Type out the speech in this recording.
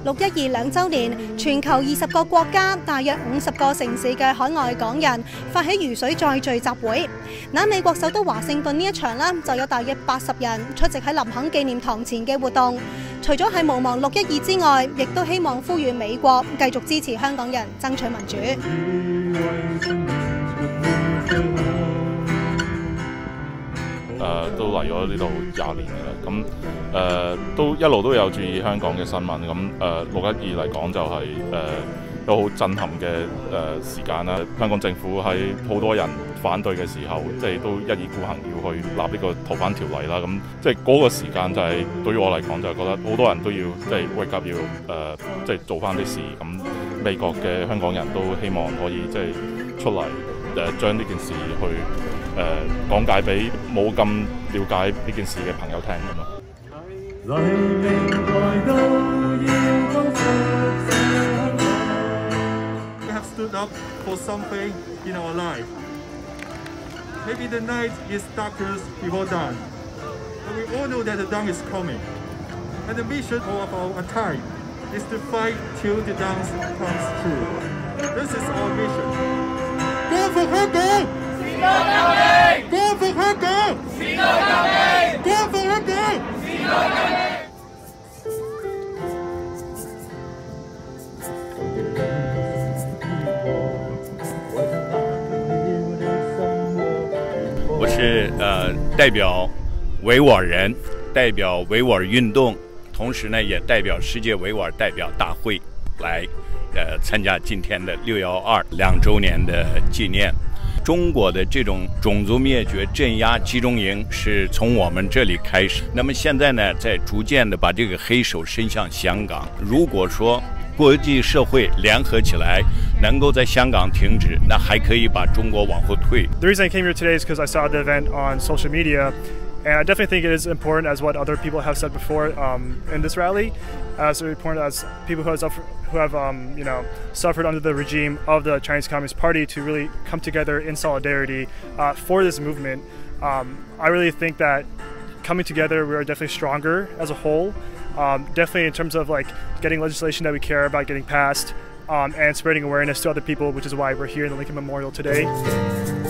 612兩週年，全球20個國家、大約50個城市嘅海外港人發起如水再聚集會。嗱，美國首都華盛頓呢一場啦，就有大約80人出席喺林肯紀念堂前嘅活動。除咗係無望612之外，亦都希望呼籲美國繼續支持香港人爭取民主。 都嚟咗呢度20年嘅啦，咁都一路都有注意香港嘅新聞，咁612嚟講就係都好震撼嘅時間啦。香港政府喺好多人反對嘅時候，即係都一意孤行要去立呢個逃犯條例啦。咁即係嗰個時間就係對於我嚟講就係覺得好多人都要即係wake up要即係做翻啲事。咁美國嘅香港人都希望可以即係出嚟將呢件事去講解俾冇咁了解呢件事嘅朋友聽咁咯。 We have stood up for something in our life. Maybe the night is darkest before dawn, but we all know that the dawn is coming. And the mission of our time is to fight till the dawn comes true. This is our mission. Go for香港！Go for香港！ Go for香港！ 我是代表维吾尔人，代表维吾尔运动，同时呢也代表世界维吾尔代表大会来参加今天的612周年的纪念。中国的这种种族灭绝、镇压、集中营是从我们这里开始。那么现在呢，在逐渐的把这个黑手伸向香港。如果说国际社会联合起来，能够在香港停止，那还可以把中国往后退。 The reason I came here today is because I saw the event on social media. And I definitely think it is important, as what other people have said before in this rally, as important as people who have suffered under the regime of the Chinese Communist Party to really come together in solidarity for this movement. I really think that coming together, we are definitely stronger as a whole. Definitely in terms of like getting legislation that we care about getting passed and spreading awareness to other people, which is why we're here in the Lincoln Memorial today.